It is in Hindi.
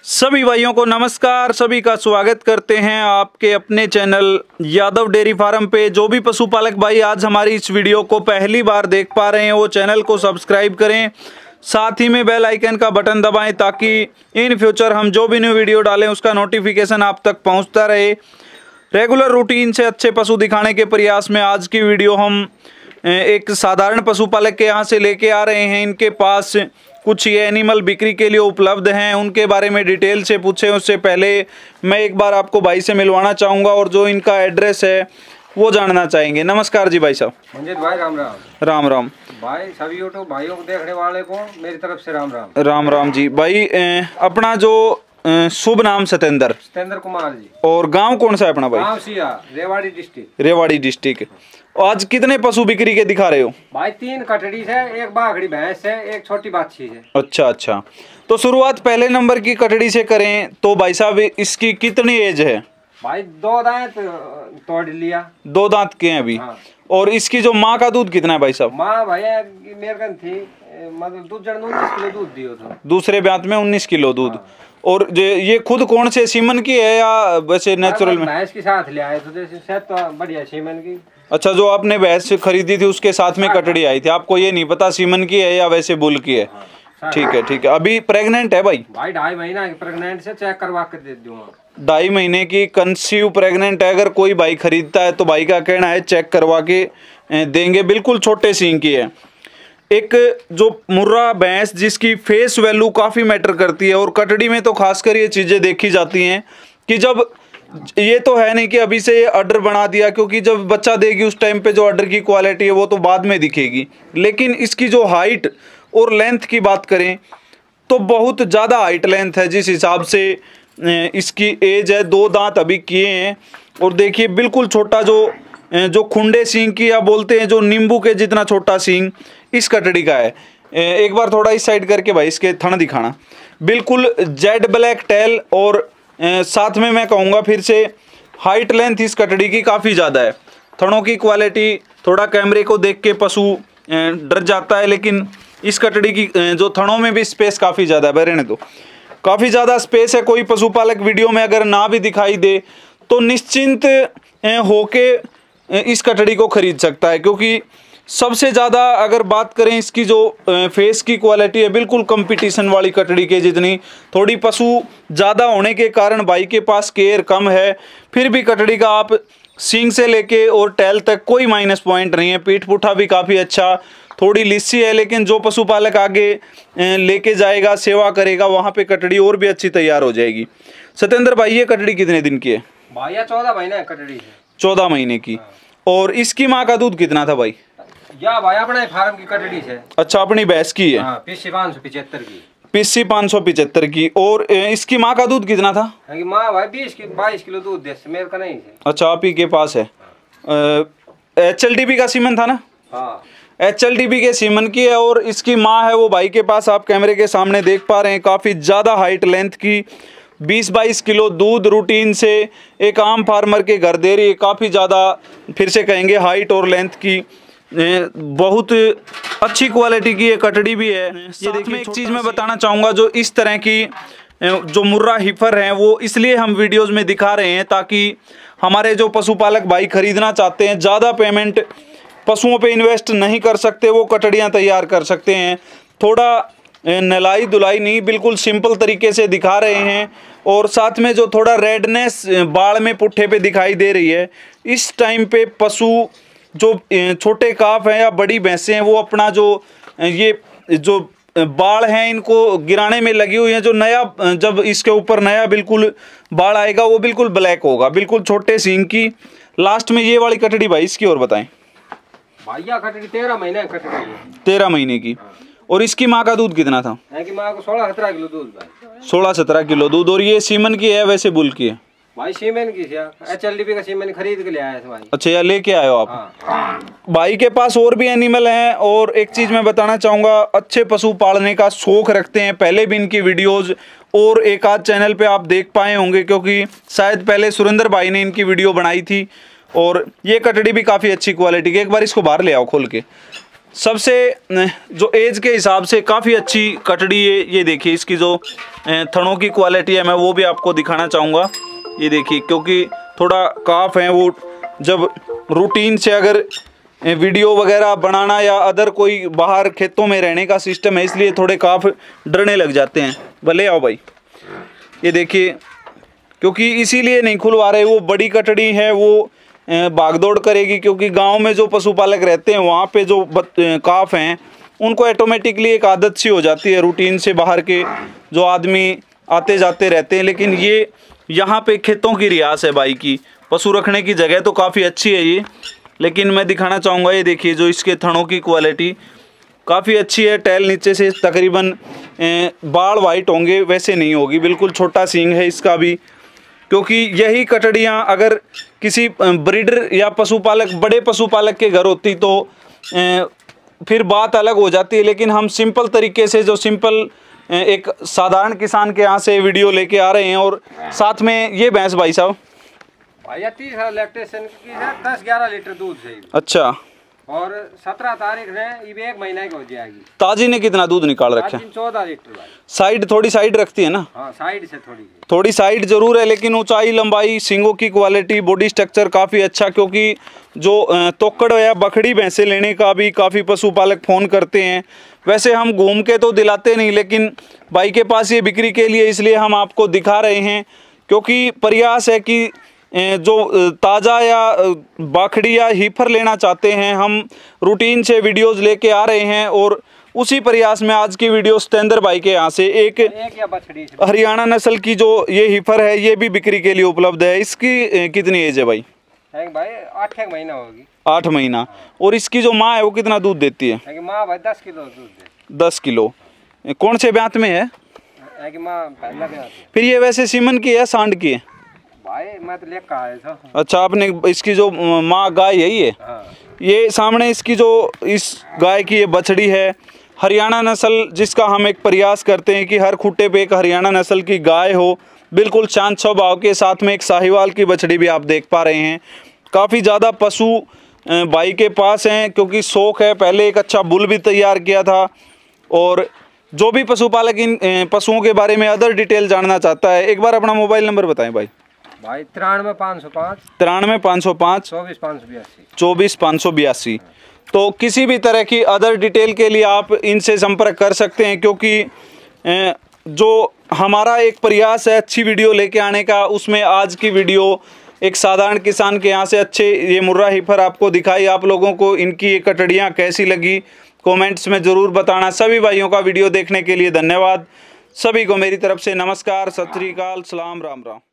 सभी भाइयों को नमस्कार। सभी का स्वागत करते हैं आपके अपने चैनल यादव डेयरी फार्म पे। जो भी पशुपालक भाई आज हमारी इस वीडियो को पहली बार देख पा रहे हैं वो चैनल को सब्सक्राइब करें, साथ ही में बेल आइकन का बटन दबाएं ताकि इन फ्यूचर हम जो भी न्यू वीडियो डालें उसका नोटिफिकेशन आप तक पहुंचता रहे। रेगुलर रूटीन से अच्छे पशु दिखाने के प्रयास में आज की वीडियो हम एक साधारण पशुपालक के यहाँ से लेके आ रहे हैं। इनके पास कुछ ये एनिमल बिक्री के लिए उपलब्ध हैं, उनके बारे में डिटेल से पूछें उससे पहले मैं एक बार आपको भाई से मिलवाना चाहूँगा और जो इनका एड्रेस है वो जानना चाहेंगे। नमस्कार जी भाई साहब। मंजित भाई राम राम। राम राम भाई सभी यूट्यूब भाइयों को देखने वाले को मेरी तरफ से राम राम। राम राम जी। भाई अपना जो शुभ नाम सत्येंद्र कुमार जी। और गांव कौन सा है अपना भाई? गांव सिया, रेवाड़ी डिस्ट्रिक्ट। रेवाड़ी डिस्ट्रिक्ट। आज कितने पशु बिक्री के दिखा रहे हो भाई? 3 कटड़ी है, एक बाघड़ी भैंस है, एक छोटी बाछी है। अच्छा अच्छा, तो शुरुआत पहले नंबर की कटड़ी से करें तो भाई साहब इसकी कितनी एज है? भाई 2 दांत तोड़ लिया। 2 दांत के हैं अभी। हाँ। और इसकी जो माँ का दूध कितना है भाई साहब? माँ भैया मेरे कन थी, मतलब दूध जड़ 19 किलो दूध दियो था। दूसरे ब्यात में 19 किलो दूध। हाँ। और ये खुद कौन से सीमन की है या वैसे नेचुरल में? भैंस के साथ ले आए तो जैसे शायद तो बढ़िया सीमन की। अच्छा, जो आपने भैंस खरीदी थी उसके साथ में कटड़ी आई थी, आपको ये नहीं पता सीमन की है या वैसे बुल की है? ठीक है ठीक है। अभी प्रेग्नेंट है भाई? भाई 2.5 महीना प्रेग्नेंट से चेक करवा कर दे दूंगा। 2.5 महीने की कंसीव प्रेग्नेंट है। अगर कोई भाई खरीदता है तो भाई का कहना है चेक करवा के देंगे। बिल्कुल छोटे सींग की है। एक जो मुर्रा भैंस जिसकी फेस वैल्यू काफ़ी मैटर करती है और कटड़ी में तो खासकर ये चीज़ें देखी जाती हैं कि जब ये तो है नहीं कि अभी से ये अडर बना दिया, क्योंकि जब बच्चा देगी उस टाइम पे जो अडर की क्वालिटी है वो तो बाद में दिखेगी। लेकिन इसकी जो हाइट और लेंथ की बात करें तो बहुत ज़्यादा हाइट लेंथ है। जिस हिसाब से इसकी एज है, 2 दांत अभी किए हैं। और देखिए बिल्कुल छोटा जो खुंडे सींग की या बोलते हैं जो नींबू के जितना छोटा सींग इस कटड़ी का है। एक बार थोड़ा इस साइड करके भाई इसके थन दिखाना। बिल्कुल जेड ब्लैक टेल और साथ में मैं कहूँगा फिर से हाइट लेंथ इस कटड़ी की काफ़ी ज़्यादा है। थनों की क्वालिटी थोड़ा कैमरे को देख के पशु डर जाता है, लेकिन इस कटड़ी की जो थनों में भी स्पेस काफ़ी ज़्यादा है। रहने दो, काफ़ी ज़्यादा स्पेस है। कोई पशुपालक वीडियो में अगर ना भी दिखाई दे तो निश्चिंत होके इस कटड़ी को खरीद सकता है, क्योंकि सबसे ज़्यादा अगर बात करें इसकी जो फेस की क्वालिटी है बिल्कुल कंपटीशन वाली कटड़ी के जितनी। थोड़ी पशु ज़्यादा होने के कारण भाई के पास केयर कम है, फिर भी कटड़ी का आप सींग से लेके और टैल तक कोई माइनस पॉइंट नहीं है। पीठ पुठा भी काफ़ी अच्छा, थोड़ी लिस्सी है, लेकिन जो पशुपालक आगे लेके जाएगा सेवा करेगा वहाँ पे कटड़ी और भी अच्छी तैयार हो जाएगी। सत्येंद्र भाई ये कटड़ी कितने दिन की है? भाई 14 महीने है कटड़ी है। 14 महीने की। और इसकी माँ का दूध कितना था भाई? या भाई अपने फार्म की कटड़ी है। अच्छा, अपनी भैंस की है। हाँ, पीसी 575 की। पीसी 575 की। और इसकी माँ का दूध कितना था? माँ भाई 22 किलो दूध दे, मेरे का नहीं है। अच्छा, आप ही के पास है। HLDB का सीमन था ना? हाँ, HLDB के सीमन की है। और इसकी माँ है वो भाई के पास, आप कैमरे के सामने देख पा रहे हैं। काफ़ी ज़्यादा हाइट लेंथ की, 20-22 किलो दूध रूटीन से एक आम फार्मर के घर दे रही है। काफ़ी ज़्यादा फिर से कहेंगे हाइट और लेंथ की, बहुत अच्छी क्वालिटी की ये कटड़ी भी है। ये देखिए एक चीज़ मैं बताना चाहूँगा, जो इस तरह की जो मुर्रा हिफर हैं वो इसलिए हम वीडियोस में दिखा रहे हैं ताकि हमारे जो पशुपालक भाई खरीदना चाहते हैं, ज़्यादा पेमेंट पशुओं पे इन्वेस्ट नहीं कर सकते, वो कटड़ियाँ तैयार कर सकते हैं। थोड़ा नलाई धुलाई नहीं, बिल्कुल सिंपल तरीके से दिखा रहे हैं। और साथ में जो थोड़ा रेडनेस बाल में पुट्ठे पे दिखाई दे रही है, इस टाइम पे पशु जो छोटे काफ हैं या बड़ी भैंसें हैं वो अपना ये जो बाल हैं इनको गिराने में लगी हुई हैं। जो नया जब इसके ऊपर नया बिल्कुल बाल आएगा वो बिल्कुल ब्लैक होगा, बिल्कुल छोटे सींग की। लास्ट में ये वाली कटड़ी भाई इसकी और बताएं। भैया कटड़ी 13 महीने कटड़ी है। 13 महीने की। और इसकी माँ का दूध कितना था? कि माँ को 16-17 किलो दूध भाई। 16-17 किलो दूध। और ये सीमन की है वैसे बुल की है? भाई सीमेन की HLDB का सीमेन खरीद के ले आया था भाई। अच्छा, या लेके आए हो आप? हाँ। भाई के पास और भी एनिमल हैं। और एक चीज़ मैं बताना चाहूँगा, अच्छे पशु पालने का शौक रखते हैं, पहले भी इनकी वीडियोज़ और एक आध चैनल पे आप देख पाए होंगे, क्योंकि शायद पहले सुरेंद्र भाई ने इनकी वीडियो बनाई थी। और ये कटड़ी भी काफ़ी अच्छी क्वालिटी की। एक बार इसको बाहर ले आओ खोल के। सबसे जो एज के हिसाब से काफ़ी अच्छी कटड़ी है। ये देखिए इसकी जो थनों की क्वालिटी है मैं वो भी आपको दिखाना चाहूँगा। ये देखिए क्योंकि थोड़ा काफ है वो, जब रूटीन से अगर वीडियो वगैरह बनाना या अदर कोई बाहर खेतों में रहने का सिस्टम है इसलिए थोड़े काफ डरने लग जाते हैं। भले आओ भाई, ये देखिए क्योंकि इसीलिए नहीं खुलवा रहे, वो बड़ी कटड़ी है वो भागदौड़ करेगी, क्योंकि गांव में जो पशुपालक रहते हैं वहाँ पे जो काफ हैं उनको ऑटोमेटिकली एक आदत सी हो जाती है, रूटीन से बाहर के जो आदमी आते जाते रहते हैं। लेकिन ये यहाँ पे खेतों की रियास है भाई की, पशु रखने की जगह तो काफ़ी अच्छी है ये। लेकिन मैं दिखाना चाहूँगा, ये देखिए जो इसके थनों की क्वालिटी काफ़ी अच्छी है। टैल नीचे से तकरीबन बाल वाइट होंगे वैसे नहीं होगी, बिल्कुल छोटा सींग है इसका भी। क्योंकि यही कटड़ियाँ अगर किसी ब्रीडर या पशुपालक बड़े पशुपालक के घर होती तो फिर बात अलग हो जाती है। लेकिन हम सिंपल तरीके से जो सिंपल एक साधारण किसान के यहाँ से वीडियो लेके आ रहे हैं। और साथ में ये भैंस भाई साहब भैया 30 लैक्टेशन की है, 10-11 लीटर दूध है। अच्छा, और 17 तारीख ने ये 1 महीना की हो जाएगी। ताजी ने कितना दूध निकाल रखा है? 14 लीटर भाई। साइड थोड़ी साइड रखती है ना? हाँ, साइड से थोड़ी साइड जरूर है, लेकिन ऊंचाई लंबाई सींगों की क्वालिटी बॉडी स्ट्रक्चर काफ़ी अच्छा। क्योंकि जो तोकड़ या बखड़ी भैंसे लेने का भी काफ़ी पशुपालक फ़ोन करते हैं। वैसे हम घूम के तो दिलाते नहीं, लेकिन भाई के पास ये बिक्री के लिए इसलिए हम आपको दिखा रहे हैं। क्योंकि प्रयास है कि जो ताज़ा या बाखड़ी या हीफर लेना चाहते हैं, हम रूटीन से वीडियोस लेके आ रहे हैं। और उसी प्रयास में आज की वीडियो सतेंद्र भाई के यहाँ से एक हरियाणा नस्ल की जो ये हीफर है ये भी बिक्री के लिए उपलब्ध है। इसकी कितनी एज है भाई? भाई 8 महीना होगी। 8 महीना। और इसकी जो माँ है वो कितना दूध देती है? माँ भाई 10 किलो दूध देती। 10 किलो। कौन से ब्यात में है? माँ पहला ब्यात। फिर ये वैसे सीमन की है सांड की है? भाई मैं तो लेकर आया था। अच्छा, आपने इसकी जो माँ गाय यही है? हाँ। ये सामने इसकी जो इस गाय की ये बछड़ी है हरियाणा नस्ल, जिसका हम एक प्रयास करते हैं कि हर खुट्टे पे एक हरियाणा नस्ल की गाय हो, बिल्कुल शांत स्वभाव के साथ में एक साहिवाल की बछड़ी भी आप देख पा रहे हैं। काफ़ी ज़्यादा पशु भाई के पास हैं, क्योंकि शौक है, पहले एक अच्छा बुल भी तैयार किया था। और जो भी पशुपालक इन पशुओं के बारे में अदर डिटेल जानना चाहता है, एक बार अपना मोबाइल नंबर बताएं भाई। 93 505 24 582। तो किसी भी तरह की अदर डिटेल के लिए आप इनसे संपर्क कर सकते हैं। क्योंकि जो हमारा एक प्रयास है अच्छी वीडियो लेके आने का, उसमें आज की वीडियो एक साधारण किसान के यहाँ से अच्छे ये मुर्रा हीफर आपको दिखाई। आप लोगों को इनकी ये कटड़ियाँ कैसी लगी कमेंट्स में ज़रूर बताना। सभी भाइयों का वीडियो देखने के लिए धन्यवाद। सभी को मेरी तरफ से नमस्कार, सत श्री अकाल, सलाम, राम राम।